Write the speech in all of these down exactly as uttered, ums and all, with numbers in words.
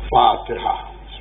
فاتحہ.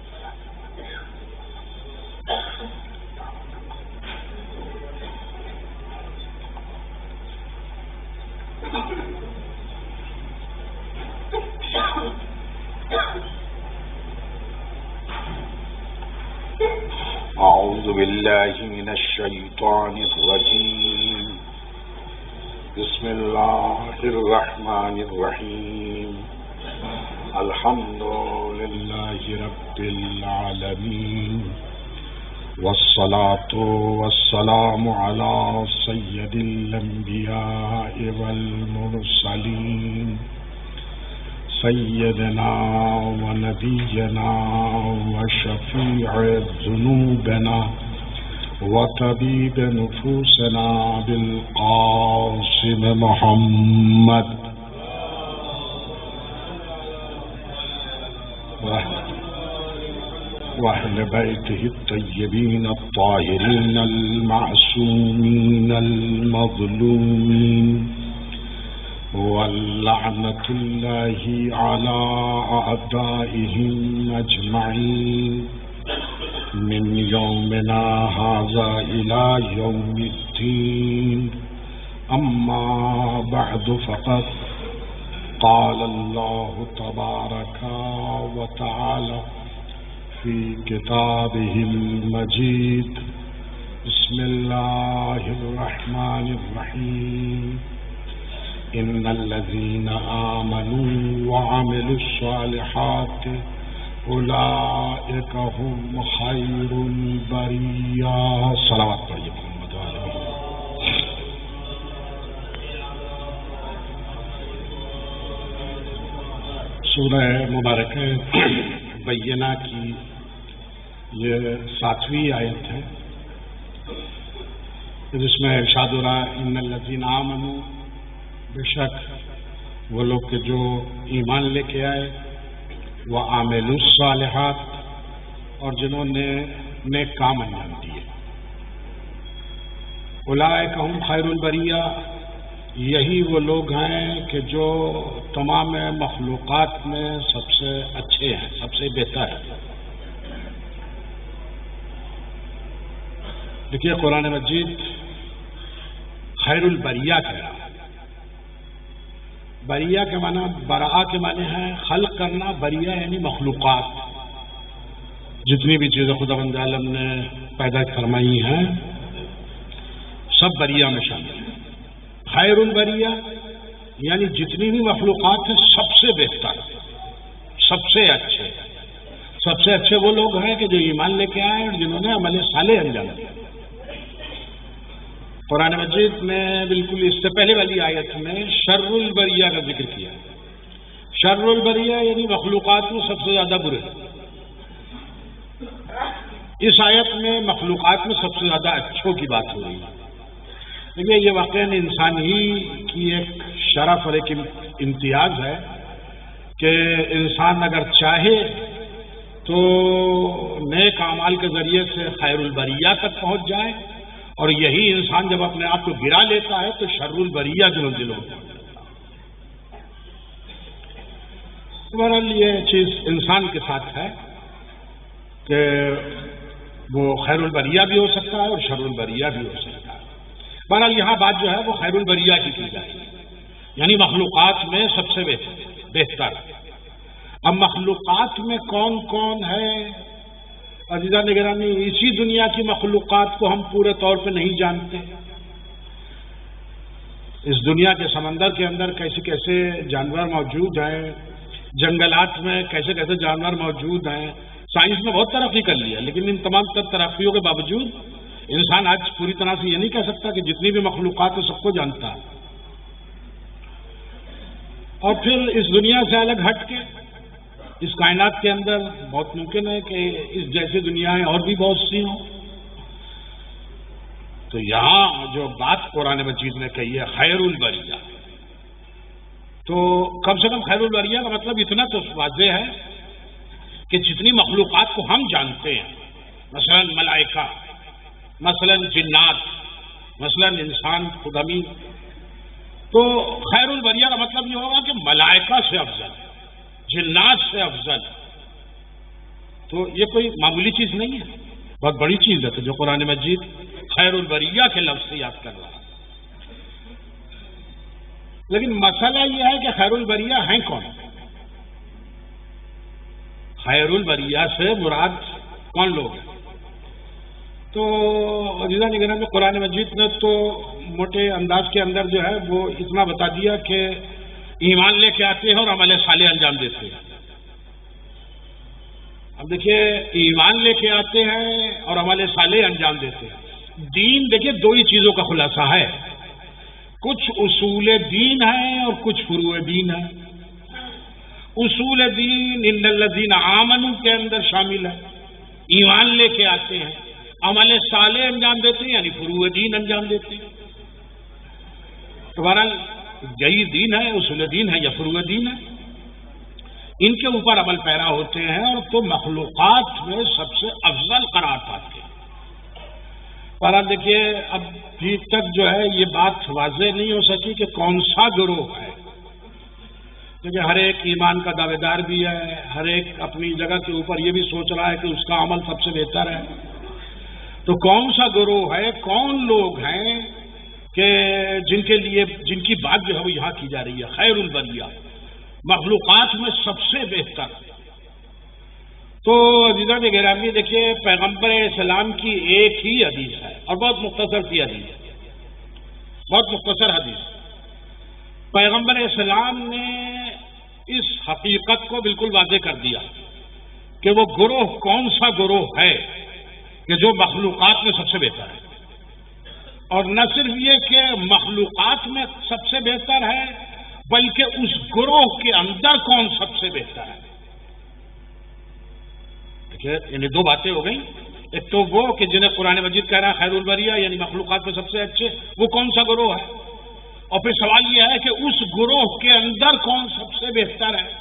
اعوذ باللہ من الشیطان الرجیم. بسم اللہ الرحمن الرحیم. الحمد للہ رب العالمین والصلاة والسلام علی سید الانبیاء والمرسلین سیدنا و نبینا و شفیع ذنوبنا و طبیب نفوسنا بالقاسم محمد وأهل بيته الطيبين الطاهرين المعصومين المظلومين واللعنة الله على أعدائهم أجمعين من يومنا هذا إلى يوم الدين. أما بعد فقد قال الله تبارك وتعالى في كتابه المجيد. بسم الله الرحمن الرحيم. إن الذين آمنوا وعملوا الصالحات أولئك هم خير البرية. صلوات پڑھیے محمد علی. سورہ مبارکہ بینہ کی یہ ساتویں آیت ہے جس میں ارشاد ہو رہا ہے ان الذین آمنوا، بے شک وہ لوگ کہ جو ایمان لے کے آئے، وعاملوا الصالحات، اور جنہوں نے نیک کام انجام دیے، اولئک ہم خیر البریہ، یہی وہ لوگ ہیں کہ جو تمام مخلوقات میں سب سے اچھے ہیں، سب سے بہتر ہیں. دیکھیے قرآن مجید خیر البریہ کہہ رہا ہے. بریہ کے معنی برآ کے معنی ہے خلق کرنا، بریہ یعنی مخلوقات، جتنی بھی چیزیں خداوند عالم نے پیدا فرمائی ہیں سب بریہ میں شامل ہیں. خیر البریہ یعنی جتنی بھی مخلوقات ہیں سب سے بہتر، سب سے اچھے. سب سے اچھے وہ لوگ ہیں کہ جو ایمان لے کے آئے اور جنہوں نے عمل صالح انجام دیا. قرآن مجید میں بالکل اس سے پہلے والی آیت میں شر البریہ کا ذکر کیا. شر البریہ یعنی مخلوقات میں سب سے زیادہ برے. اس آیت میں مخلوقات میں سب سے زیادہ اچھوں کی بات ہو رہی ہے. دیکھیے یہ واقعاً انسان ہی کی ایک شرف اور ایک امتیاز ہے کہ انسان اگر چاہے تو نیک اعمال کے ذریعے سے خیر البریہ تک پہنچ جائے، اور یہی انسان جب اپنے آپ کو گرا لیتا ہے تو شر البریہ دلوں دلوں بہرحال یہ چیز انسان کے ساتھ ہے کہ وہ خیر البریہ بھی ہو سکتا ہے اور شر البریہ بھی ہو سکتا ہے. بہرحال یہاں بات جو ہے وہ خیر البریہ کی کی جائے گی، یعنی مخلوقات میں سب سے بہتر. اب مخلوقات میں کون کون ہے عزیزہ نگرانی؟ اسی دنیا کی مخلوقات کو ہم پورے طور پہ نہیں جانتے. اس دنیا کے سمندر کے اندر کیسے کیسے جانور موجود ہیں، جنگلات میں کیسے کیسے جانور موجود ہیں. سائنس نے بہت ترقی کر لیا، لیکن ان تمام تر ترقیوں کے باوجود انسان آج پوری طرح سے یہ نہیں کہہ سکتا کہ جتنی بھی مخلوقات ہیں سب کو جانتا ہے. اور پھر اس دنیا سے الگ ہٹ کے اس کائنات کے اندر بہت ممکن ہے کہ اس جیسی دنیایں اور بھی بہت سی ہوں. تو یہاں جو بات قرآن مجید نے کہی ہے خیر البریہ، تو کم سے کم خیر البریہ کا مطلب اتنا تو واضح ہے کہ جتنی مخلوقات کو ہم جانتے ہیں، مثلا ملائکہ، مثلا جنات، مثلا انسان خود ہمیں، تو خیر البریہ کا مطلب یہ ہوگا کہ ملائکہ سے افضل، جنات سے افضل، تو یہ کوئی معمولی چیز نہیں ہے، بہت بڑی چیز ہے. تو جو قرآن مجید خیر البریہ کے لفظ سے یاد کر رہا ہے. لیکن مسئلہ یہ ہے کہ خیر البریہ ہیں کون؟ خیر البریہ سے مراد کون لوگ ہیں؟ تو عزیزان نگرامی میں قرآن مجید نے تو موٹے انداز کے اندر جو ہے وہ اتنا بتا دیا کہ ایمان لے کے آتے ہیں اور عمل صالح انجام دیتے ہیں. اب دیکھیے ایمان لے کے آتے ہیں اور عمل صالح انجام دیتے ہیں. دین دیکھیے دو ہی چیزوں کا خلاصہ ہے، کچھ اصول دین ہیں اور کچھ فروع دین ہیں. اصول دین ان الذین آمنوا کے اندر شامل ہے، ایمان لے کے آتے ہیں، عمل صالح انجام دیتے ہیں یعنی فروع دین انجام دیتے ہیں. تو بہرحال یہی دین ہے، اصول دین ہے یا فروع دین ہے، ان کے اوپر عمل پیرا ہوتے ہیں اور تو مخلوقات میں سب سے افضل قرار پاتے ہیں. بہرحال دیکھیے ابھی تک جو ہے یہ بات واضح نہیں ہو سکی کہ کون سا گروہ ہے، کیونکہ ہر ایک ایمان کا دعوے دار بھی ہے، ہر ایک اپنی جگہ کے اوپر یہ بھی سوچ رہا ہے کہ اس کا عمل سب سے بہتر ہے. تو کون سا گروہ ہے، کون لوگ ہیں کہ جن کے لیے جن کی بات جو ہے وہ یہاں کی جا رہی ہے خیر البریہ، مخلوقات میں سب سے بہتر. تو عزیزان گرامی دیکھیے پیغمبر اسلام کی ایک ہی حدیث ہے اور بہت مختصر سی حدیث ہے، بہت مختصر حدیث. پیغمبر اسلام نے اس حقیقت کو بالکل واضح کر دیا کہ وہ گروہ کون سا گروہ ہے کہ جو مخلوقات میں سب سے بہتر ہے. اور نہ صرف یہ کہ مخلوقات میں سب سے بہتر ہے بلکہ اس گروہ کے اندر کون سب سے بہتر ہے. دیکھیے یعنی دو باتیں ہو گئیں، ایک تو وہ کہ جنہیں قرآن مجید کہہ رہا ہے خیر البریہ یعنی مخلوقات میں سب سے اچھے، وہ کون سا گروہ ہے، اور پھر سوال یہ ہے کہ اس گروہ کے اندر کون سب سے بہتر ہے.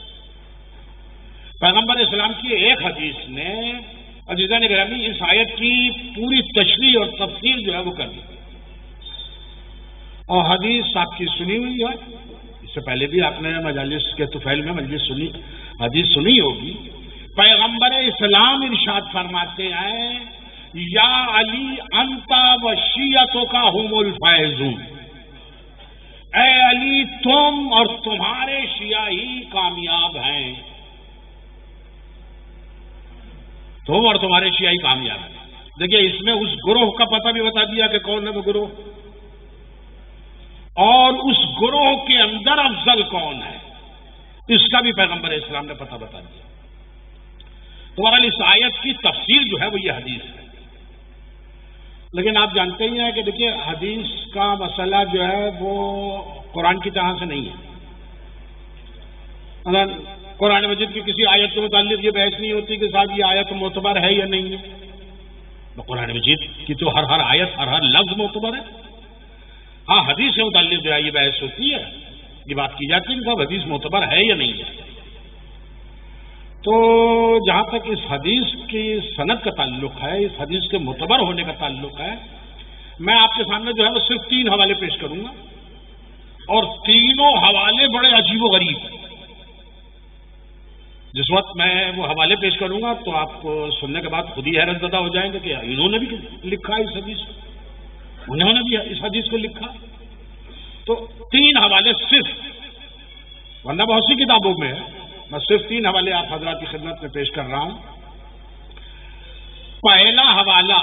پیغمبر اسلام کی ایک حدیث نے عزیزان گرامی اس آیت کی پوری تشریح اور تفسیر جو ہے وہ کر دی. اور حدیث آپ کی سنی ہوئی ہے، اس سے پہلے بھی آپ نے مجالس کے طفیل میں مجلس سنی حدیث سنی ہوگی. پیغمبر اسلام ارشاد فرماتے ہیں یا علی انت و شیعتک هم الفائزون، اے علی تم اور تمہارے شیعہ ہی کامیاب ہیں، تم اور تمہارے شیعہ ہی کامیاب ہیں. دیکھیے اس میں اس گروہ کا پتہ بھی بتا دیا کہ کون ہے وہ گروہ، اور اس گروہ کے اندر افضل کون ہے اس کا بھی پیغمبر اسلام نے پتہ بتا دیا. تمہارا اس آیت کی تفسیر جو ہے وہ یہ حدیث ہے. لیکن آپ جانتے ہی ہیں کہ دیکھیے حدیث کا مسئلہ جو ہے وہ قرآن کی طرح سے نہیں ہے. اگر قرآن مجید کی کسی آیت کے متعلق یہ بحث نہیں ہوتی کہ صاحب یہ آیت معتبر ہے یا نہیں ہے. قرآن مجید کی تو ہر ہر آیت ہر ہر لفظ معتبر ہے. ہاں حدیث سے متعلق جو ہے یہ بحث ہوتی ہے، یہ بات کی جاتی ہے کہ صاحب حدیث معتبر ہے یا نہیں ہے. تو جہاں تک اس حدیث کی سند کا تعلق ہے، اس حدیث کے معتبر ہونے کا تعلق ہے، میں آپ کے سامنے جو ہے وہ صرف تین حوالے پیش کروں گا، اور تینوں حوالے بڑے عجیب و غریب ہیں. جس وقت میں وہ حوالے پیش کروں گا تو آپ کو سننے کے بعد خود ہی حیرت زدہ ہو جائیں گے کہ انہوں نے بھی لکھا اس حدیث کو، انہوں نے بھی اس حدیث کو لکھا. تو تین حوالے صرف، ورنہ بہت سی کتابوں میں ہے، میں صرف تین حوالے آپ حضرات کی خدمت میں پیش کر رہا ہوں. پہلا حوالہ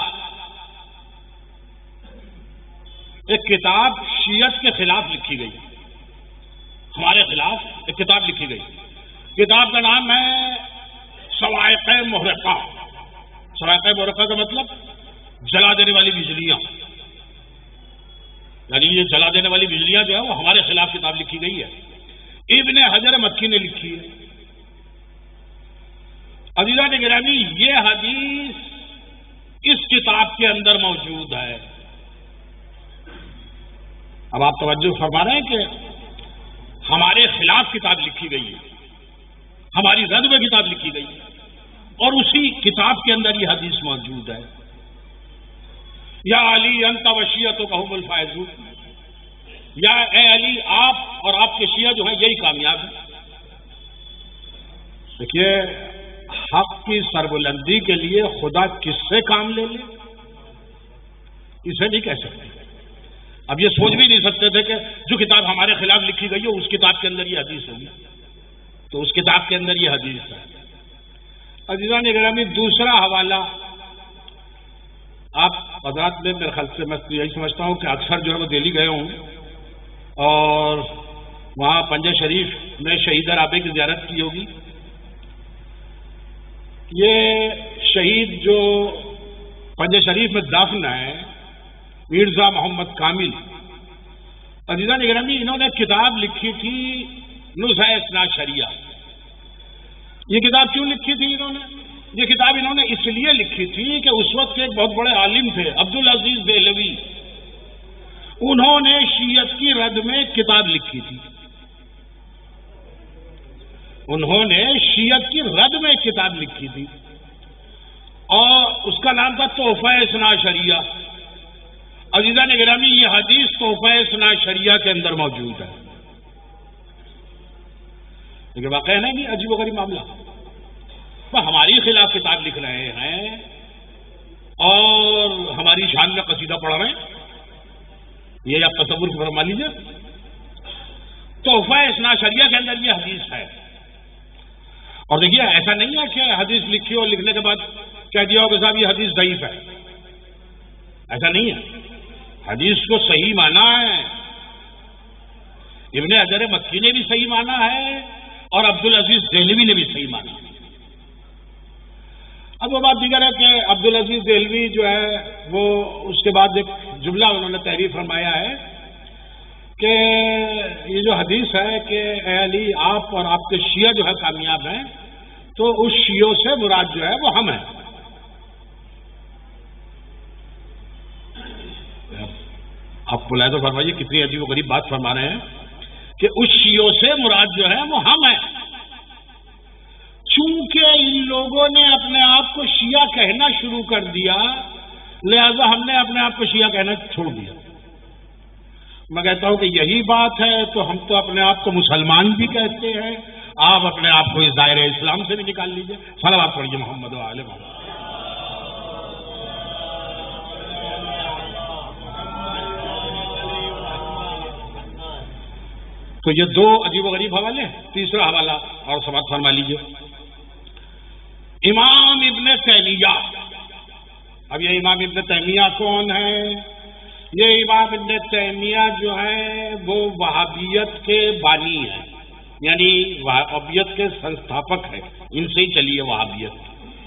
ایک کتاب شیعت کے خلاف لکھی گئی، ہمارے خلاف ایک کتاب لکھی گئی. کتاب کا نام ہے صواعق محرقہ. صواعق محرقہ کا مطلب جلا دینے والی بجلیاں، یعنی یہ جلا دینے والی بجلیاں جو ہے وہ ہمارے خلاف کتاب لکھی گئی ہے. ابن حجر مکی نے لکھی ہے. عزیزان گرامی یہ حدیث اس کتاب کے اندر موجود ہے. اب آپ توجہ فرما رہے ہیں کہ ہمارے خلاف کتاب لکھی گئی ہے، ہماری رد میں کتاب لکھی گئی ہے، اور اسی کتاب کے اندر یہ حدیث موجود ہے. یا علی انت و شیعتک هم الفائزون، یا اے علی آپ اور آپ کے شیعہ جو ہیں یہی کامیاب ہیں. دیکھیے حق کی سربلندی کے لیے خدا کس سے کام لے لے، اسے نہیں کہہ سکتے۔ اب یہ سوچ بھی نہیں سکتے تھے کہ جو کتاب ہمارے خلاف لکھی گئی ہے اس کتاب کے اندر یہ حدیث ہوگی، تو اس کتاب کے اندر یہ حدیث ہے۔ عزیزان گرامی، دوسرا حوالہ آپ حضرات میں میرے خیال سے میں یہی سمجھتا ہوں کہ اکثر جو ہے وہ دہلی گئے ہوں اور وہاں پنجہ شریف میں شہید رابع کی زیارت کی ہوگی۔ یہ شہید جو پنجہ شریف میں دفن ہے مرزا محمد کامل، عزیزان گرامی، انہوں نے کتاب لکھی تھی نزہہ اثنا شریعہ۔ یہ کتاب کیوں لکھی تھی انہوں نے؟ یہ کتاب انہوں نے اس لیے لکھی تھی کہ اس وقت کے ایک بہت بڑے عالم تھے عبدالعزیز دہلوی، انہوں نے شیعت کی رد میں کتاب لکھی تھی، انہوں نے شیعت کی رد میں کتاب لکھی تھی اور اس کا نام تھا تحفہ اثنا شریعہ۔ عزیزان گرامی، یہ حدیث تحفہ اثنا شریعہ کے اندر موجود ہے۔ لیکن واقعہ ہے نہیں عجیب و غریب معاملہ، وہ ہماری خلاف کتاب لکھ رہے ہیں اور ہماری شان میں قصیدہ پڑھ رہے ہیں، یہ آپ تصور فرما لیجیے۔ تحفہ اثنا شریعہ کے اندر یہ حدیث ہے، اور دیکھیے ایسا نہیں ہے کہ حدیث لکھی اور لکھنے کے بعد کہہ دیا ہو کہ صاحب یہ حدیث ضعیف ہے، ایسا نہیں ہے۔ حدیث کو صحیح مانا ہے، ابن حجر مکی نے بھی صحیح مانا ہے اور عبدالعزیز دہلوی نے بھی صحیح مانا ہے۔ اب وہ بات دیگر ہے کہ عبدالعزیز دہلوی جو ہے وہ اس کے بعد ایک جملہ انہوں نے تحریر فرمایا ہے کہ یہ جو حدیث ہے کہ اے علی آپ اور آپ کے شیعہ جو ہے کامیاب ہیں، تو اس شیعوں سے مراد جو ہے وہ ہم ہیں۔ آپ بلائے تو فرمائیے کتنی عجیب و غریب بات فرما رہے ہیں کہ اس شیعوں سے مراد جو ہے وہ ہم ہیں۔ چونکہ ان لوگوں نے اپنے آپ کو شیعہ کہنا شروع کر دیا، لہذا ہم نے اپنے آپ کو شیعہ کہنا چھوڑ دیا۔ میں کہتا ہوں کہ یہی بات ہے تو ہم تو اپنے آپ کو مسلمان بھی کہتے ہیں، آپ اپنے آپ کو اس دائرہ اسلام سے بھی نکال لیجئے۔ صلوات پڑھیے محمد و آل محمد۔ تو یہ دو عجیب و غریب حوالے ہیں۔ تیسرا حوالہ اور سماعت فرما لیجیے، امام ابن تیمیہ۔ اب یہ امام ابن تیمیہ کون ہے؟ یہ امام ابن تیمیہ جو ہے وہ وہابیت کے بانی ہیں، یعنی وہابیت کے سنستھاپک ہیں، ان سے ہی چلی ہے وہابیت۔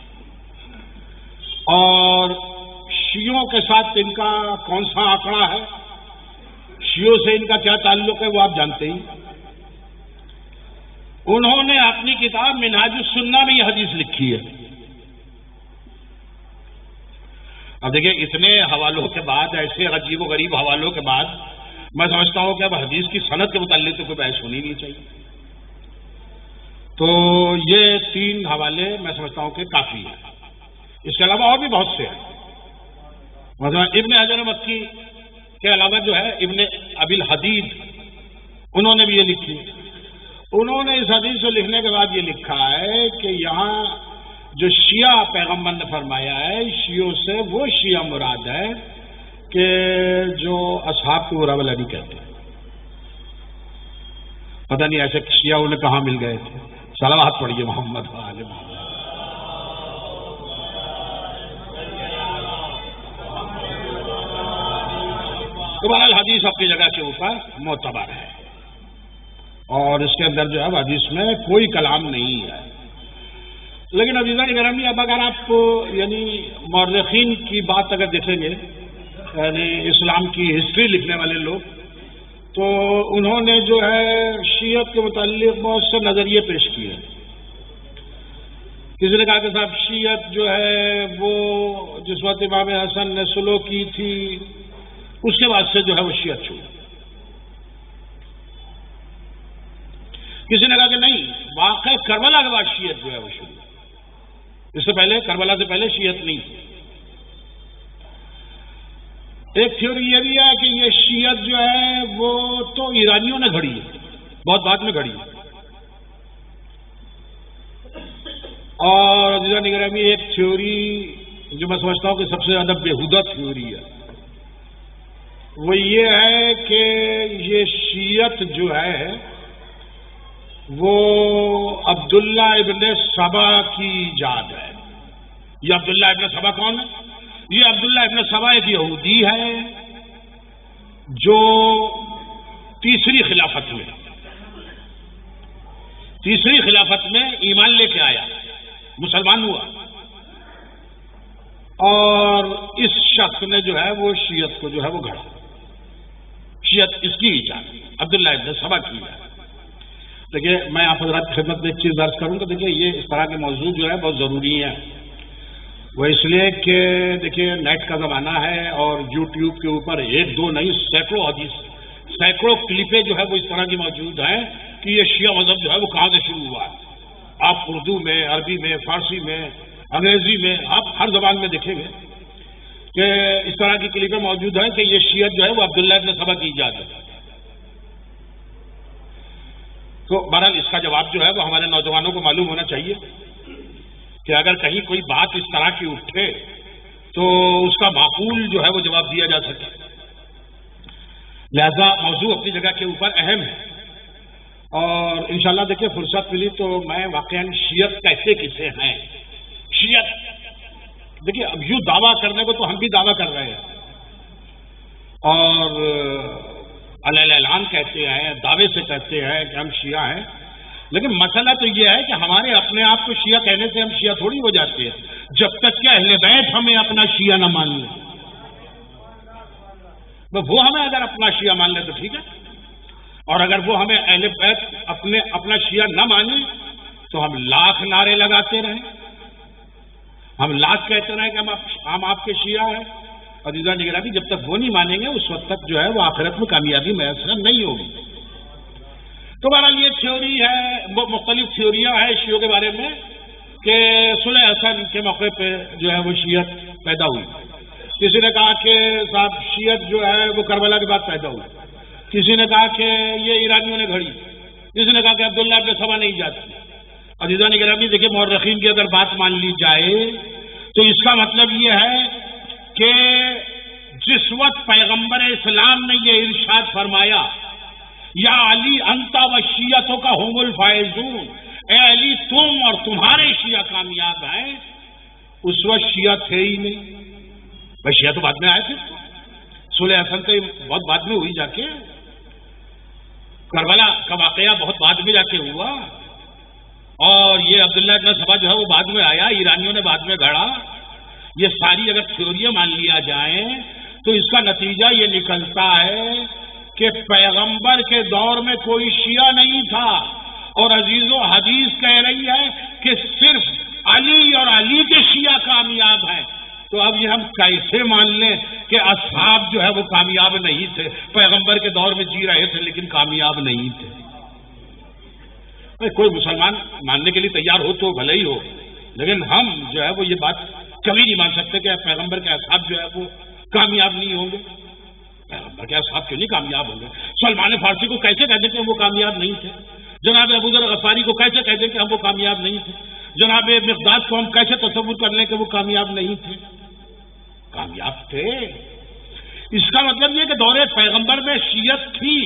اور شیعوں کے ساتھ ان کا کون سا آنکڑا ہے، شیعوں سے ان کا کیا تعلق ہے وہ آپ جانتے ہی۔ انہوں نے اپنی کتاب منہاج السنہ میں یہ حدیث لکھی ہے۔ اب دیکھیں اتنے حوالوں کے بعد، ایسے عجیب و غریب حوالوں کے بعد، میں سمجھتا ہوں کہ اب حدیث کی سند کے متعلق تو کوئی بحث ہونی نہیں چاہیے۔ تو یہ تین حوالے میں سمجھتا ہوں کہ کافی ہیں، اس کے علاوہ اور بھی بہت سے ہیں۔ مثلا ابن حجر مکی کے علاوہ جو ہے ابن ابی الحدید، انہوں نے بھی یہ لکھی۔ انہوں نے اس حدیث کو لکھنے کے بعد یہ لکھا ہے کہ یہاں جو شیعہ پیغمبر نے فرمایا ہے، شیعوں سے وہ شیعہ مراد ہے کہ جو اصحاب کو برا بلا نہیں کہتے۔ پتہ نہیں ایسے شیعہ انہیں کہاں مل گئے تھے۔ صلوات پڑھیے محمد و آل محمد۔ تو بہرحال حدیث اپنی جگہ کے اوپر معتبر ہے اور اس کے اندر جو ہے حدیث میں کوئی کلام نہیں ہے۔ لیکن عزیزان گرامی، اب اگر آپ یعنی مورخین کی بات اگر دیکھیں گے، یعنی اسلام کی ہسٹری لکھنے والے لوگ، تو انہوں نے جو ہے شیعت کے متعلق بہت سے نظریے پیش کیے۔ کسی نے کہا کہ صاحب شیعت جو ہے وہ جس وقت امام حسن نے سلو کی تھی اس کے بعد سے جو ہے وہ شیعت چھوڑی۔ کسی نے کہا کہ نہیں، واقع کربلا کے بعد شیعت جو ہے وہ شروع، اس سے پہلے کربلا سے پہلے شیعت نہیں تھی۔ ایک تھیوری یہ بھی ہے کہ یہ شیعت جو ہے وہ تو ایرانیوں نے گھڑی ہے، بہت بعد میں گھڑی ہے، اور اور عزیزان گرامی ایک تھیوری جو میں سمجھتا ہوں کہ سب سے زیادہ بےہودہ تھیوری ہے وہ یہ ہے کہ یہ شیعت جو ہے وہ عبداللہ ابن سبا کی ایجاد ہے. یہ عبداللہ ابن سبا کون ہے؟ یہ عبداللہ ابن سبا ایک یہودی ہے جو تیسری خلافت میں تیسری خلافت میں ایمان لے کے آیا، مسلمان ہوا، اور اس شخص نے جو ہے وہ شیعت کو جو ہے وہ گھڑا. شیعت اس کی ایجاد عبداللہ ابن سبا کی ہے. دیکھیے میں آپ حضرات کی خدمت میں ایک چیز عرض کروں کہ دیکھیے یہ اس طرح کے موضوع جو ہے بہت ضروری ہے. وہ اس لیے کہ دیکھیے نیٹ کا زمانہ ہے اور یوٹیوب کے اوپر ایک دو نہیں سینکڑوں حدیث سینکڑوں کلپیں جو ہے وہ اس طرح کی موجود ہیں کہ یہ شیعہ مذہب جو ہے وہ کہاں سے شروع ہوا ہے. آپ اردو میں، عربی میں، فارسی میں، انگریزی میں، آپ ہر زبان میں دیکھیں گے کہ اس طرح کی کلپیں موجود ہیں کہ یہ شیعت جو ہے وہ عبداللہ ابن سبا کی ایجاد ہے. تو بہرحال اس کا جواب جو ہے وہ ہمارے نوجوانوں کو معلوم ہونا چاہیے کہ اگر کہیں کوئی بات اس طرح کی اٹھے تو اس کا معقول جو ہے وہ جواب دیا جا سکے. لہذا موضوع اپنی جگہ کے اوپر اہم ہے اور انشاءاللہ دیکھیں فرصت ملی تو میں واقعا شیعت کیسے کسے ہیں. شیعت دیکھیے اب یوں دعویٰ کرنے کو تو ہم بھی دعویٰ کر رہے ہیں اور علیہ اعلان کہتے ہیں، دعوے سے کہتے ہیں کہ ہم شیعہ ہیں، لیکن مسئلہ تو یہ ہے کہ ہمارے اپنے آپ کو شیعہ کہنے سے ہم شیعہ تھوڑی ہو جاتے ہیں جب تک کہ اہل بیت ہمیں اپنا شیعہ نہ مان لیں. وہ ہمیں اگر اپنا شیعہ مان لیں تو ٹھیک ہے، اور اگر وہ ہمیں اہل بیت اپنے اپنا شیعہ نہ مانیں تو ہم لاکھ نعرے لگاتے رہیں، ہم لاکھ کہتے رہیں کہ ہم ہم آپ کے شیعہ ہیں. عزیزان گرامی جب تک وہ نہیں مانیں گے اس وقت تک جو ہے وہ آخرت میں کامیابی میسر نہیں ہوگی. تو بہرحال یہ تھیوری ہے، وہ مختلف تھیوریاں ہیں شیعوں کے بارے میں کہ صلح حسن کے موقع پہ جو ہے وہ شیعت پیدا ہوئی. کسی نے کہا کہ صاحب شیعت جو ہے وہ کربلا کے بعد پیدا ہوئی، کسی نے کہا کہ یہ ایرانیوں نے گھڑی، کسی نے کہا کہ عبداللہ ابن سبا نہیں جاتی. عزیزان گرامی دیکھیں مورخین کی اگر بات مان لی جائے تو اس کا مطلب یہ ہے کہ جس وقت پیغمبر اسلام نے یہ ارشاد فرمایا یا علی انتا و شیعتوں کا ہم الفائزون، اے علی تم اور تمہارے شیعہ کامیاب ہیں، اس وقت شیعہ تھے ہی نہیں. بھائی شیعہ تو بعد میں آئے تھے، صلح حسن تو بہت بعد میں ہوئی، جا کے کربلا کا واقعہ بہت بعد میں جا کے ہوا، اور یہ عبداللہ ابن سبا جو ہے وہ بعد میں آیا، ایرانیوں نے بعد میں گھڑا. یہ ساری اگر تھیوریاں مان لیا جائیں تو اس کا نتیجہ یہ نکلتا ہے کہ پیغمبر کے دور میں کوئی شیعہ نہیں تھا، اور عزیز و حدیث کہہ رہی ہے کہ صرف علی اور علی کے شیعہ کامیاب ہیں. تو اب یہ ہم کیسے مان لیں کہ اصحاب جو ہے وہ کامیاب نہیں تھے، پیغمبر کے دور میں جی رہے تھے لیکن کامیاب نہیں تھے. کوئی مسلمان ماننے کے لیے تیار ہو تو بھلے ہی ہو، لیکن ہم جو ہے وہ یہ بات کبھی نہیں مان سکتے کہ پیغمبر کے اصحاب جو ہے وہ کامیاب نہیں ہوں گے. پیغمبر کے اصحاب کیوں نہیں کامیاب ہوں گے؟ سلمان فارسی کو کیسے کہتے کہ وہ کامیاب نہیں تھے؟ جناب ابو ذر غفاری کو کیسے کہتے کہ ہم وہ کامیاب نہیں تھے؟ جناب مقداد کو ہم کیسے تصور کر لیں کہ وہ کامیاب نہیں تھے؟ کامیاب تھے. اس کا مطلب یہ کہ دور پیغمبر میں شیعت تھی،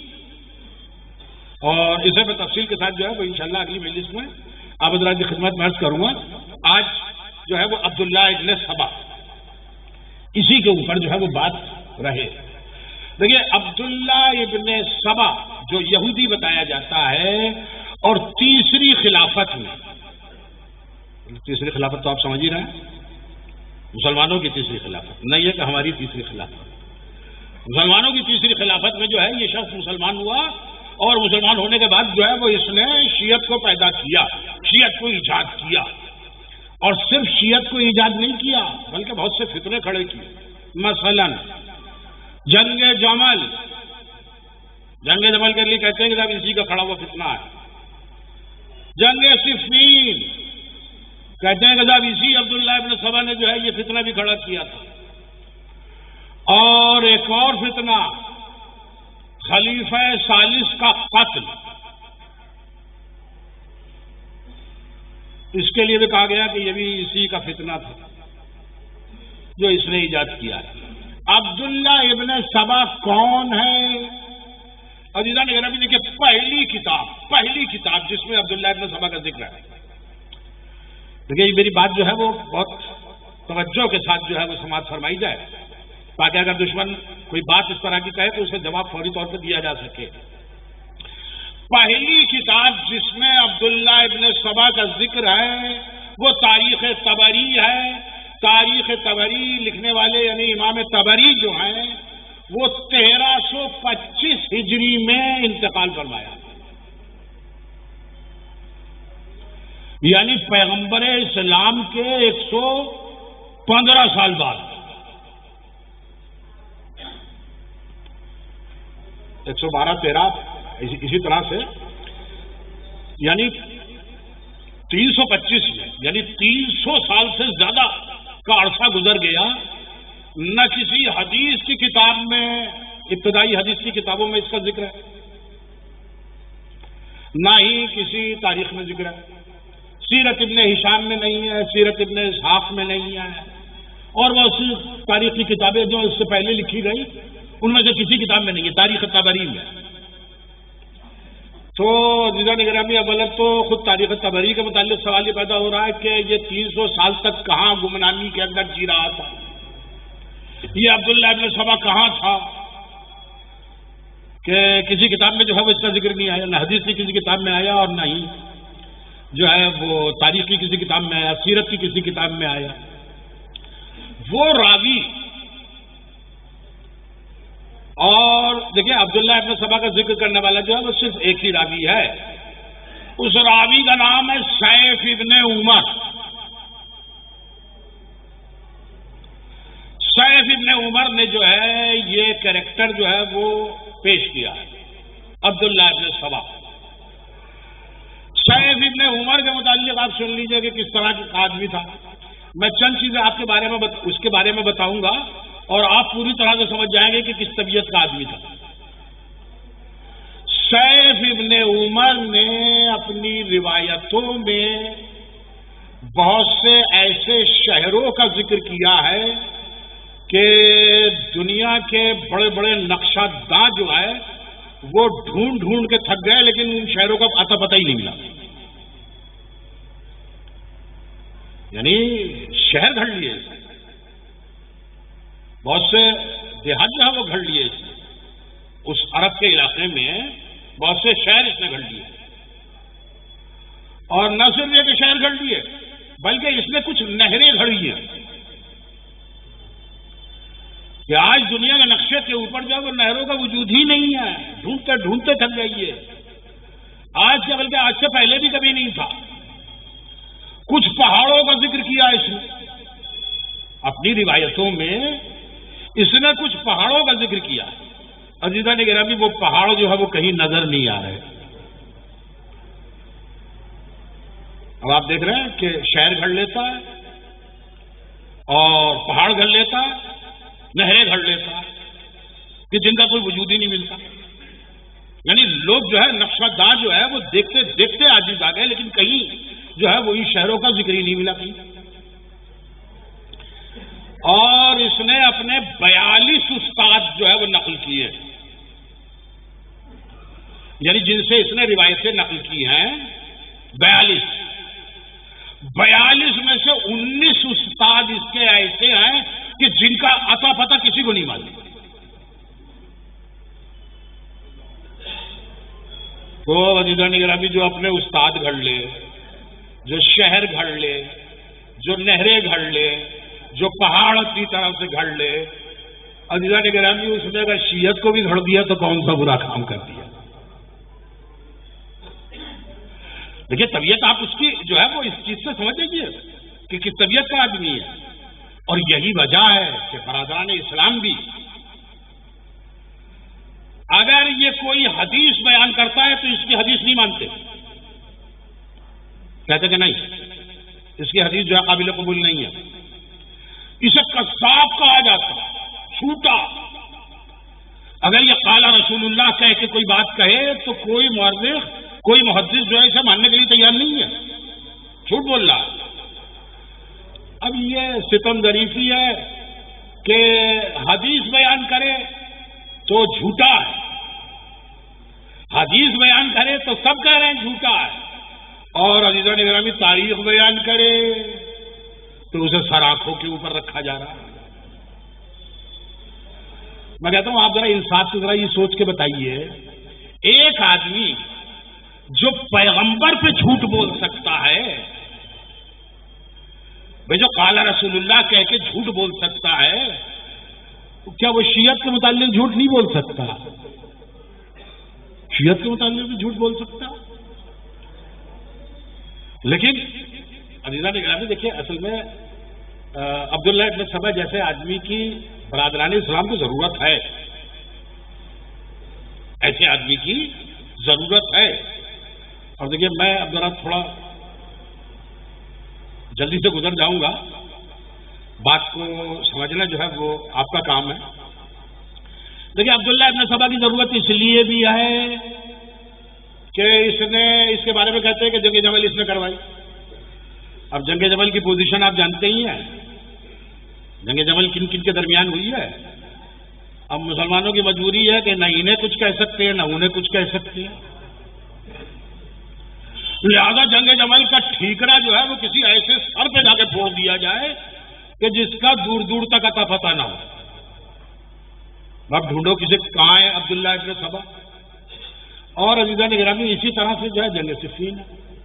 اور اسے میں تفصیل کے ساتھ جو ہے وہ انشاءاللہ اگلی مجلس میں آپ حضرات کی خدمت میں عرض کروں گا. آج جو ہے وہ عبداللہ ابن سبا اسی کے اوپر جو ہے وہ بات رہے. دیکھیے عبداللہ ابن سبا جو یہودی بتایا جاتا ہے، اور تیسری خلافت میں، تیسری خلافت تو آپ سمجھ ہی رہے ہیں، مسلمانوں کی تیسری خلافت نہیں ہے کہ ہماری تیسری خلافت، مسلمانوں کی تیسری خلافت میں جو ہے یہ شخص مسلمان ہوا، اور مسلمان ہونے کے بعد جو ہے وہ اس نے شیعت کو پیدا کیا، شیعت کو ایجاد کیا. اور صرف شیعت کو ایجاد نہیں کیا بلکہ بہت سے فتنے کھڑے کیے. مثلا جنگ جمل، جنگ جمل کے لیے کہتے ہیں کہ اسی کا کھڑا ہوا فتنہ ہے. جنگ صفین کہتے ہیں کہ صاحب اسی عبداللہ ابن سبا نے جو ہے یہ فتنہ بھی کھڑا کیا تھا. اور ایک اور فتنہ خلیفہ ثالث کا قتل، اس کے لیے بھی کہا گیا کہ یہ بھی اسی کا فتنہ تھا جو اس نے ایجاد کیا ہے۔ عبداللہ ابن سبا کون ہے؟ عزیزان گرامی دیکھیے، پہلی کتاب پہلی کتاب جس میں عبداللہ ابن سبا کا ذکر ہے، دیکھیے میری بات جو ہے وہ بہت توجہ کے ساتھ جو ہے وہ سماعت فرمائی جائے تاکہ اگر دشمن کوئی بات اس طرح کی کہے تو اسے جواب فوری طور پر دیا جا سکے۔ پہلی کتاب جس میں عبداللہ ابن سبا کا ذکر ہے وہ تاریخ طبری ہے۔ تاریخ طبری لکھنے والے یعنی امام طبری جو ہیں وہ تیرہ سو پچیس ہجری میں انتقال فرمایا، یعنی پیغمبر اسلام کے ایک سو پندرہ سال بعد، ایک سو بارہ تیرہ اسی طرح سے، یعنی تین سو پچیس میں، یعنی تین سو سال سے زیادہ کا عرصہ گزر گیا، نہ کسی حدیث کی کتاب میں، ابتدائی حدیث کی کتابوں میں اس کا ذکر ہے، نہ ہی کسی تاریخ میں ذکر ہے، سیرت ابن ہشام میں نہیں ہے، سیرت ابن اسحاق میں نہیں ہے، اور وہ تاریخی کتابیں جو اس سے پہلے لکھی گئی ان میں سے کسی کتاب میں نہیں ہے، تاریخ طبری میں۔ تو عزیزان گرامی، اول تو خود تاریخ طبری کے متعلق سوال یہ پیدا ہو رہا ہے کہ یہ تین سو سال تک کہاں گمنامی کے اندر جی رہا تھا، یہ عبداللہ ابن سبا کہاں تھا کہ کسی کتاب میں جو ہے وہ اس کا ذکر نہیں آیا، نہ حدیث کی کسی کتاب میں آیا اور نہ ہی جو ہے وہ تاریخ کی کسی کتاب میں آیا، سیرت کی کسی کتاب میں آیا۔ وہ راوی، اور دیکھیں عبداللہ ابن سبا کا ذکر کرنے والا جو ہے وہ صرف ایک ہی راوی ہے، اس راوی کا نام ہے سیف ابن عمر۔ سیف ابن عمر نے جو ہے یہ کریکٹر جو ہے وہ پیش کیا ہے، عبداللہ ابن سبا۔ سیف ابن عمر کے متعلق آپ سن لیجئے کہ کس طرح کا آدمی تھا۔ میں چند چیزیں آپ کے بارے میں بت... اس کے بارے میں بتاؤں گا اور آپ پوری طرح سے سمجھ جائیں گے کہ کس طبیعت کا آدمی تھا۔ سیف ابن عمر نے اپنی روایتوں میں بہت سے ایسے شہروں کا ذکر کیا ہے کہ دنیا کے بڑے بڑے نقشہ داں جو ہے وہ ڈھونڈ ڈھونڈ کے تھک گئے، لیکن ان شہروں کا اتا پتہ ہی نہیں ملا، یعنی شہر گھڑ لیے، بہت سے دیہات جو ہے وہ گھڑ لیے، اس عرب کے علاقے میں بہت سے شہر اس نے گھڑ لیے، اور نہ صرف یہ کہ شہر گھڑ لیے بلکہ اس نے کچھ نہریں گھڑی ہیں کہ آج دنیا کے نقشے کے اوپر جو ہے وہ نہروں کا وجود ہی نہیں ہے، ڈھونڈتے ڈھونڈتے تھک جائیے، آج کے بلکہ آج سے پہلے بھی کبھی نہیں تھا۔ کچھ پہاڑوں کا ذکر کیا اس نے اپنی روایتوں میں، اس نے کچھ پہاڑوں کا ذکر کیا۔ عزیزان گرامی، وہ پہاڑ جو ہے وہ کہیں نظر نہیں آ رہے۔ اب آپ دیکھ رہے ہیں کہ شہر گھڑ لیتا ہے اور پہاڑ گھڑ لیتا ہے، نہریں گھڑ لیتا ہے کہ جن کا کوئی وجود ہی نہیں ملتا، یعنی لوگ جو ہے نقشہ داں جو ہے وہ دیکھتے دیکھتے عاجز آ گئے، لیکن کہیں جو ہے وہ ان شہروں کا ذکر ہی نہیں ملا کہیں۔ اور اس نے اپنے بیالیس استاد جو ہے وہ نقل کیے، یعنی جن سے اس نے روایتیں نقل کی ہیں بیالیس بیالیس میں سے انیس استاد اس کے ایسے ہیں کہ جن کا اتا پتہ کسی کو نہیں معلوم۔ تو عزیزان گرامی، جو اپنے استاد گھڑ لے، جو شہر گھڑ لے، جو نہریں گھڑ لے، جو پہاڑ کی طرف سے گھڑ لے، عزیزان گرامی اس نے اگر شیعت کو بھی گھڑ دیا تو کون سا برا کام کر دیا۔ دیکھیے طبیعت آپ اس کی جو ہے وہ اس چیز سے سمجھ لیجیے کہ کس طبیعت کا آدمی ہے، اور یہی وجہ ہے کہ برادران اسلام بھی اگر یہ کوئی حدیث بیان کرتا ہے تو اس کی حدیث نہیں مانتے، کہتے کہ نہیں اس کی حدیث جو ہے قابل قبول نہیں ہے، اسے کذاب کہا جاتا، چھوٹا۔ اگر یہ قال رسول اللہ کہہ کے کوئی بات کہے تو کوئی مورخ، کوئی محدث جو ہے اسے ماننے کے لیے تیار نہیں ہے، جھوٹ بول رہا ہے. اب یہ ستم ظریفی ہے کہ حدیث بیان کرے تو جھوٹا ہے، حدیث بیان کرے تو سب کہہ رہے ہیں جھوٹا ہے، اور عزیزان گرامی تاریخ بیان کرے تو اسے سر آنکھوں کے اوپر رکھا جا رہا ہے. میں کہتا ہوں آپ ذرا انصاف سے ذرا یہ سوچ کے بتائیے، ایک آدمی جو پیغمبر پہ جھوٹ بول سکتا ہے، بھائی جو قال رسول اللہ کہہ کے جھوٹ بول سکتا ہے، کیا وہ شیعت کے متعلق جھوٹ نہیں بول سکتا؟ شیعت کے متعلق بھی جھوٹ بول سکتا. لیکن عزیزان گرامی دیکھیے، اصل میں عبداللہ ابن سبا جیسے آدمی کی برادران اسلام کو ضرورت ہے، ایسے آدمی کی ضرورت ہے. اور دیکھیے میں اب ذرا تھوڑا جلدی سے گزر جاؤں گا، بات کو سمجھنا جو ہے وہ آپ کا کام ہے. دیکھیے عبداللہ ابن سبا کی ضرورت اس لیے بھی ہے کہ اس نے اس کے بارے میں کہتے ہیں کہ جنگ جمل اس نے کروائی. اب جنگ جمل کی پوزیشن آپ جانتے ہی ہیں، جنگ جمل کن کن کے درمیان ہوئی ہے. اب مسلمانوں کی مجبوری ہے کہ نہ انہیں کچھ کہہ سکتے ہیں نہ انہیں کچھ کہہ سکتے ہیں، لہذا جنگ جمل کا ٹھیکرا جو ہے وہ کسی ایسے سر پہ جا کے پھوڑ دیا جائے کہ جس کا دور دور تک اتا پتہ نہ ہو. اب ڈھونڈو کسی کہاں ہے عبداللہ ابن سبا. اور عزیزان گرامی اسی طرح سے جو ہے جنگ صفین ہے.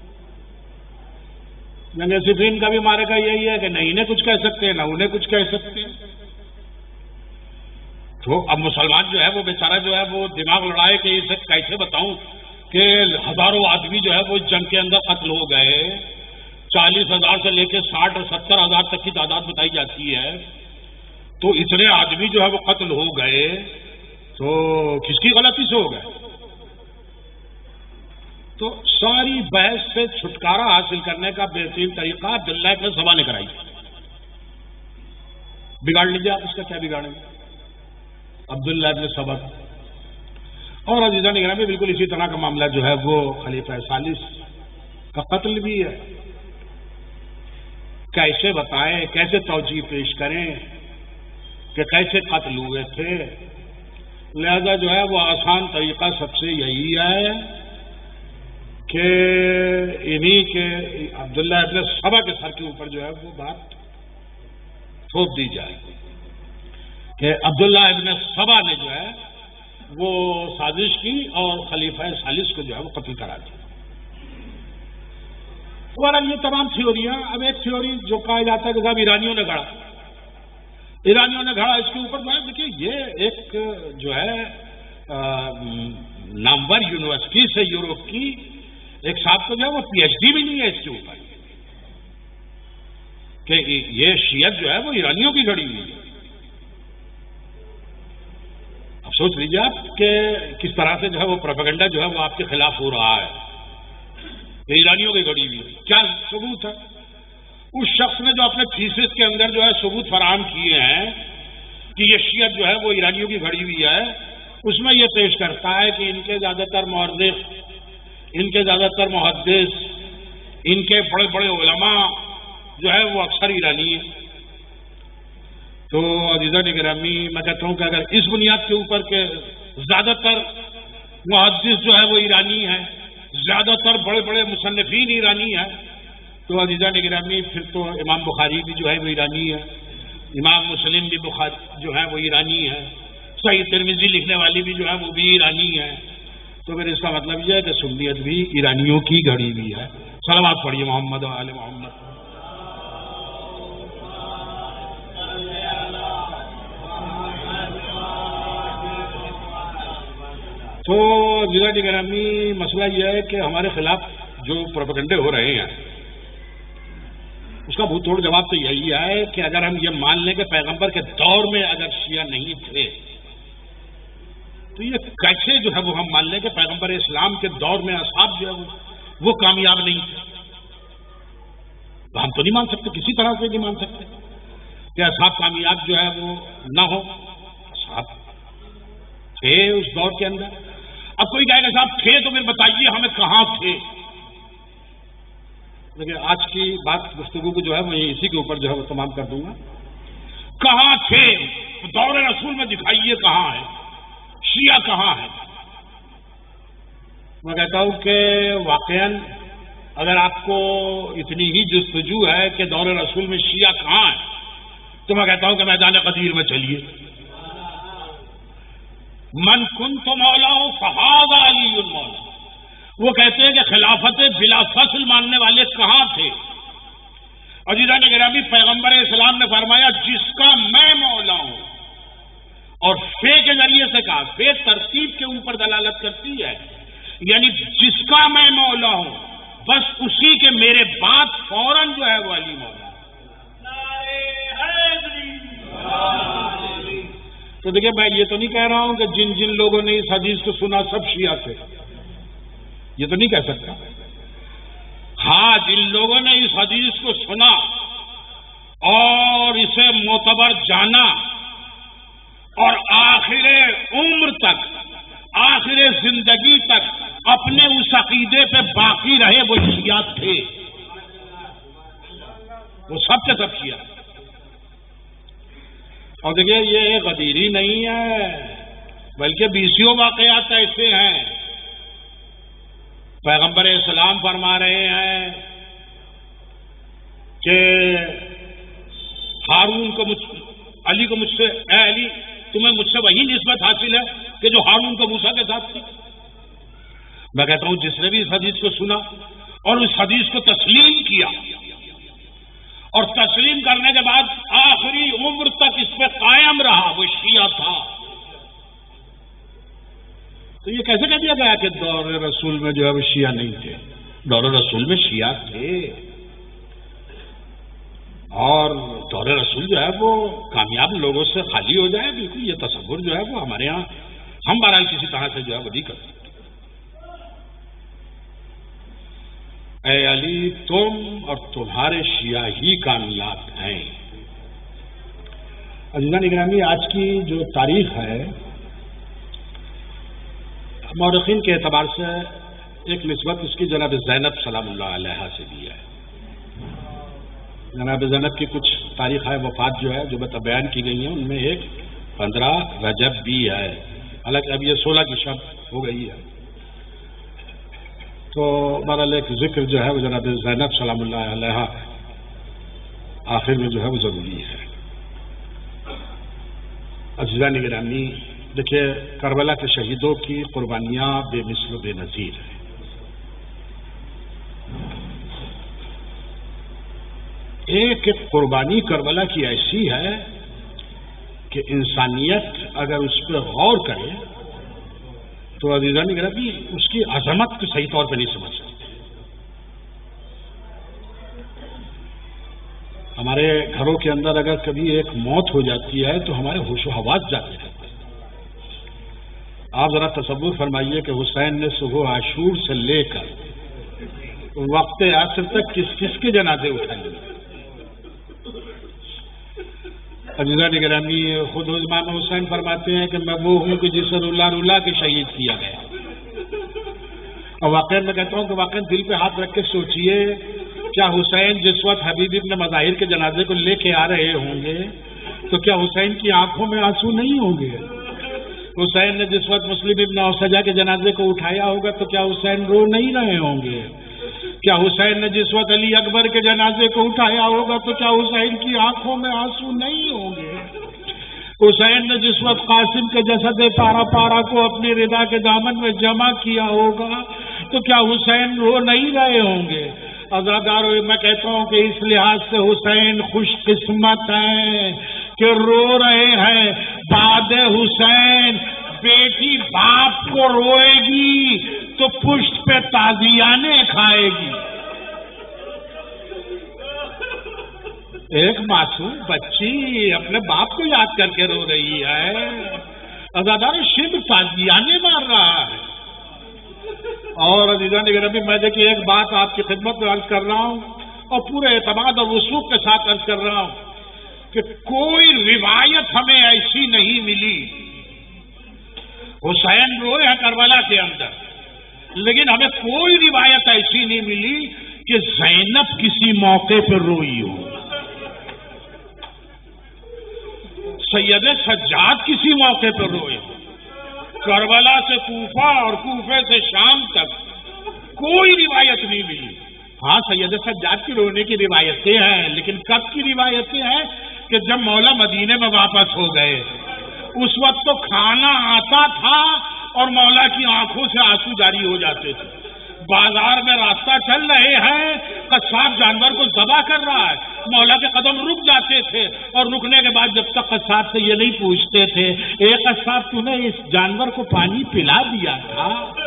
جنگ صفین کا بھی مارکا یہی ہے کہ نہ انہیں کچھ کہہ سکتے نہ انہیں کچھ کہہ سکتے. تو اب مسلمان جو ہے وہ بیچارہ جو ہے وہ دماغ لڑائے کہ اسے کیسے بتاؤں کہ ہزاروں آدمی جو ہے وہ جنگ کے اندر قتل ہو گئے، چالیس ہزار سے لے کے ساٹھ اور ستر ہزار تک کی تعداد بتائی جاتی ہے. تو اتنے آدمی جو ہے وہ قتل ہو گئے تو کس کی غلطی سے ہو گئے؟ تو ساری بحث سے چھٹکارا حاصل کرنے کا بہترین طریقہ عبداللہ ابن سبا نے کرائی. بگاڑ لیجیے آپ اس کا کیا بگاڑیں گے عبداللہ ابن سبا. اور عزیزان گرامی بالکل اسی طرح کا معاملہ جو ہے وہ خلیفہ ثالث کا قتل بھی ہے. کیسے بتائیں، کیسے توجیہ پیش کریں کہ کیسے قتل ہوئے تھے؟ لہذا جو ہے وہ آسان طریقہ سب سے یہی ہے کہ انہی کے عبداللہ ابن سبا کے سر کے اوپر جو ہے وہ بات تھوپ دی جائے کہ عبداللہ ابن سبا نے جو ہے وہ سازش کی اور خلیفہ ثالث کو جو ہے وہ قتل کرا دیا. اور یہ تمام تھیوریاں، اب ایک تھیوری جو کہا جاتا ہے کہ صاحب ایرانیوں نے گھڑا ایرانیوں نے گھڑا اس کے اوپر میں دیکھیے یہ ایک جو ہے نامور یونیورسٹی سے یورپ کی ایک صاحب کو جو ہے وہ پی ایچ ڈی بھی نہیں ہے اس کے اوپر کہ یہ شیعت جو ہے وہ ایرانیوں کی گھڑی ہوئی ہے. اب سوچ لیجیے آپ کہ کس طرح سے جو ہے وہ پروپیگنڈا جو ہے وہ آپ کے خلاف ہو رہا ہے کہ ایرانیوں کی گھڑی ہوئی ہے. کیا ثبوت ہے؟ اس شخص نے جو اپنے تھیسس کے اندر جو ہے ثبوت فراہم کیے ہیں کہ یہ شیعت جو ہے وہ ایرانیوں کی گھڑی ہوئی ہے، اس میں یہ پیش کرتا ہے کہ ان کے زیادہ تر مورخ، ان کے زیادہ تر محدث، ان کے بڑے بڑے علماء جو ہے وہ اکثر ایرانی ہیں. تو عزیزان گرامی میں کہتا ہوں کہ اگر اس بنیاد کے اوپر کہ زیادہ تر محدث جو ہے وہ ایرانی ہیں، زیادہ تر بڑے بڑے مصنفین ایرانی ہیں، تو عزیزان گرامی پھر تو امام بخاری بھی جو ہے وہ ایرانی ہے، امام مسلم بھی بخاری جو ہے وہ ایرانی ہے، صحیح ترمذی لکھنے والی بھی جو ہے وہ بھی ایرانی ہے. تو پھر اس کا مطلب یہ ہے کہ سنیت بھی ایرانیوں کی گھڑی بھی ہے. صلوات پڑھیے محمد و آل محمد. تو عزیزان گرامی مسئلہ یہ ہے کہ ہمارے خلاف جو پروپیگنڈے ہو رہے ہیں اس کا بہت تھوڑا جواب تو یہی ہے کہ اگر ہم یہ مان لیں کہ پیغمبر کے دور میں اگر شیعہ نہیں تھے تو یہ کیسے جو ہے وہ ہم مان لیں کہ پیغمبر اسلام کے دور میں اصحاب جو ہے وہ, وہ کامیاب نہیں تھے؟ تو ہم تو نہیں مان سکتے، کسی طرح سے نہیں مان سکتے کہ اصحاب کامیاب جو ہے وہ نہ ہو. اصحاب تھے اس دور کے اندر. اب کوئی کہے گا صاحب تھے تو پھر بتائیے ہمیں کہاں تھے. دیکھیے آج کی بات گفتگو کو جو ہے میں اسی کے اوپر جو ہے وہ تمام کر دوں گا. کہاں تھے دور رسول میں دکھائیے کہاں ہے, شیعہ کہاں ہے. میں کہتا ہوں کہ واقعاً اگر آپ کو اتنی ہی جستجو ہے کہ دور رسول میں شیعہ کہاں ہے تو میں کہتا ہوں کہ میدان غدیر میں چلیے. من کنت مولا فہذا علی المولا. وہ کہتے ہیں کہ خلافت بلا فصل ماننے والے کہاں تھے. عزیزان گرامی, پیغمبر اسلام نے فرمایا جس کا میں مولا ہوں, اور فے کے ذریعے سے کہا, فے ترتیب کے اوپر دلالت کرتی ہے, یعنی جس کا میں مولا ہوں بس اسی کے میرے بعد فوراً جو ہے وہ علی مولا. تو دیکھیے میں یہ تو نہیں کہہ رہا ہوں کہ جن جن لوگوں نے اس حدیث کو سنا سب شیعہ تھے, یہ تو نہیں کہہ سکتا. ہاں, جن لوگوں نے اس حدیث کو سنا اور اسے معتبر جانا اور آخر عمر تک, آخر زندگی تک اپنے اس عقیدے پہ باقی رہے, وہ شیعہ تھے. وہ سب کے سب شیعہ. اور دیکھیے یہ غدیری نہیں ہے, بلکہ بیسیوں واقعات ایسے ہیں. پیغمبر اسلام فرما رہے ہیں کہ ہارون کو مجھ علی کو مجھ سے, اے علی تمہیں مجھ سے وہی نسبت حاصل ہے کہ جو ہارون کو موسیٰ کے ساتھ تھی. میں کہتا ہوں جس نے بھی اس حدیث کو سنا اور اس حدیث کو تسلیم کیا اور تسلیم کرنے کے بعد آخری عمر تک اس پہ قائم رہا, وہ شیعہ تھا. تو یہ کیسے کہہ دیا گیا کہ دور رسول میں جو ہے وہ شیعہ نہیں تھے؟ دور رسول میں شیعہ تھے, اور دور رسول جو ہے وہ کامیاب لوگوں سے خالی ہو جائے, بالکل یہ تصور جو ہے وہ ہمارے ہاں ہم بہرحال کسی طرح سے جو ہے وہ نہیں کر سکتے. اے علی تم اور تمہارے شیعہ ہی کامیاب ہیں. عزیزان گرامی, آج کی جو تاریخ ہے مورخین کے اعتبار سے ایک نسبت اس کی جناب زینب سلام اللہ علیہا سے بھی ہے. جناب زینب کی کچھ تاریخ ہے وفات جو ہے جو بتا بیان کی گئی ہیں, ان میں ایک پندرہ رجب بھی ہے, حالانکہ اب یہ سولہ کی شب ہو گئی ہے. تو بہرحال ایک ذکر جو ہے وہ جناب زینب سلام اللہ علیہا آخر میں جو ہے وہ ضروری ہے. عزیزان گرامی, دیکھیے کربلا کے شہیدوں کی قربانیاں بے مثل و بے نظیر ہیں. ایک ایک قربانی کربلا کی ایسی ہے کہ انسانیت اگر اس پہ غور کرے تو عزیزان گرامی اس کی عظمت کو صحیح طور پہ نہیں سمجھ سکتے. ہمارے گھروں کے اندر اگر کبھی ایک موت ہو جاتی ہے تو ہمارے ہوش و حواس جاتے ہیں. آپ ذرا تصور فرمائیے کہ حسین نے صبح عاشور سے لے کر وقت عصر تک کس کس کے جنازے اٹھائے. عزیزان گرامی, خود امام حسین فرماتے ہیں کہ میں وہ ہوں کہ جسے رلا رلا کے شہید کیا گیا. اور واقعہ میں کہتا ہوں کہ واقعہ دل پہ ہاتھ رکھ کے سوچئے, کیا حسین جس وقت حبیب ابن مظاہر کے جنازے کو لے کے آ رہے ہوں گے تو کیا حسین کی آنکھوں میں آنسو نہیں ہوں گے؟ حسین نے جس وقت مسلم ابن اوسجا کے جنازے کو اٹھایا ہوگا تو کیا حسین رو نہیں رہے ہوں گے؟ کیا حسین نے جس وقت علی اکبر کے جنازے کو اٹھایا ہوگا تو کیا حسین کی آنکھوں میں آنسو نہیں ہوں گے؟ حسین نے جس وقت قاسم کے جسد پارا پارا کو اپنی رضا کے دامن میں جمع کیا ہوگا تو کیا حسین رو نہیں رہے ہوں گے؟ عزادارو, میں کہتا ہوں کہ اس لحاظ سے حسین خوش قسمت ہیں کہ رو رہے ہیں. بعد حسین بیٹی باپ کو روئے گی تو پشت پہ تازیانے کھائے گی. ایک معصوم بچی اپنے باپ کو یاد کر کے رو رہی ہے, عزادارو شب تازیانے مار رہا ہے. اور عزیزان گرامی, میں دیکھیے ایک بات آپ کی خدمت میں عرض کر رہا ہوں اور پورے اعتماد اور وثوق کے ساتھ عرض کر رہا ہوں کہ کوئی روایت ہمیں ایسی نہیں ملی. حسین روئے ہیں کربلا کے اندر, لیکن ہمیں کوئی روایت ایسی نہیں ملی کہ زینب کسی موقع پر روئی ہو، سید سجاد کسی موقع پر روئے ہو، کربلا سے کوفہ اور کوفے سے شام تک کوئی روایت نہیں ملی۔ ہاں سید سجاد کی رونے کی روایتیں ہیں، لیکن کب کی روایتیں ہیں؟ کہ جب مولا مدینے میں واپس ہو گئے، اس وقت تو کھانا آتا تھا اور مولا کی آنکھوں سے آنسو جاری ہو جاتے تھے۔ بازار میں راستہ چل رہے ہیں، قصاب جانور کو ذبح کر رہا ہے، مولا کے قدم رک جاتے تھے، اور رکنے کے بعد جب تک قصاب سے یہ نہیں پوچھتے تھے اے قصاب تو نے اس جانور کو پانی پلا دیا تھا؟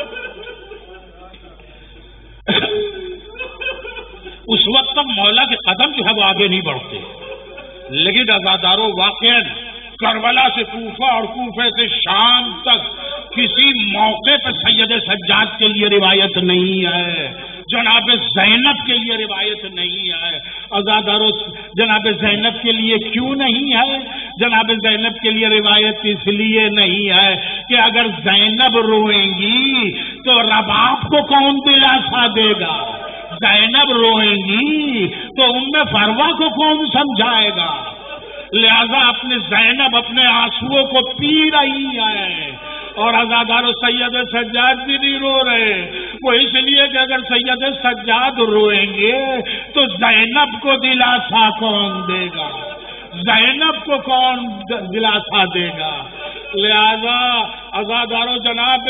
اس وقت تک مولا کے قدم جو ہے وہ آگے نہیں بڑھتے۔ لیکن عزاداروں واقعاً کربلا سے کوفہ اور کوفے سے شام تک کسی موقع پہ سید سجاد کے لیے روایت نہیں ہے، جناب زینب کے لیے روایت نہیں ہے۔ عزاداروں جناب زینب کے لیے کیوں نہیں ہے؟ جناب زینب کے لیے روایت اس لیے نہیں ہے کہ اگر زینب روئیں گی تو رباب کو کون دلاسا دے گا؟ زینب روئیں گی تو ام فروا کو کون سمجھائے گا؟ لہذا اپنے زینب اپنے آنسوؤں کو پی رہی ہے، اور عزادار سید سجاد بھی نہیں رو رہے۔ وہ اس لیے کہ اگر سید سجاد روئیں گے تو زینب کو دلاسا کون دے گا؟ زینب کو کون دلاسا دے گا؟ لہذا عزاداروں جناب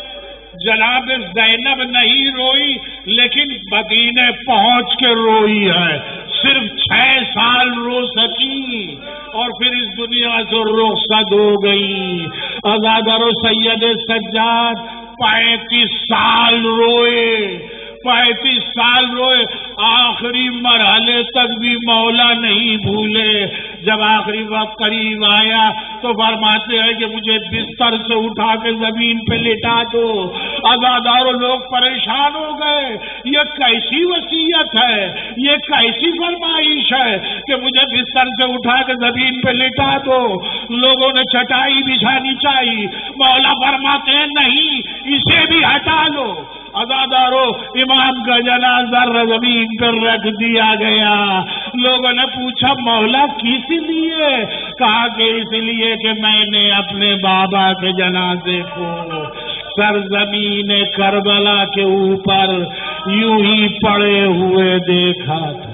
جناب زینب نہیں روئی، لیکن مدینے پہنچ کے روئی ہے۔ صرف چھ سال رو سکی اور پھر اس دنیا سے رخصت ہو گئی۔ عزادارو سید سجاد پینتیس سال روئے، پینتیس سال روئے، آخری مرحلے تک بھی مولا نہیں بھولے۔ جب آخری وقت قریب آیا تو فرماتے ہیں کہ مجھے بستر سے اٹھا کے زمین پہ لٹا دو۔ عزاداروں لوگ پریشان ہو گئے، یہ کیسی وصیت ہے، یہ کیسی فرمائش ہے کہ مجھے بستر سے اٹھا کے زمین پہ لٹا دو؟ لوگوں نے چٹائی بچھانی چاہیے، مولا فرماتے ہیں نہیں، اسے بھی ہٹا لو۔ عزادارو امام کا جنازہ زمین پر رکھ دیا گیا۔ لوگوں نے پوچھا مولا کس لیے؟ کہا کہ اس لیے کہ میں نے اپنے بابا کے جنازے کو سرزمین کربلا کے اوپر یوں ہی پڑے ہوئے دیکھا تھا۔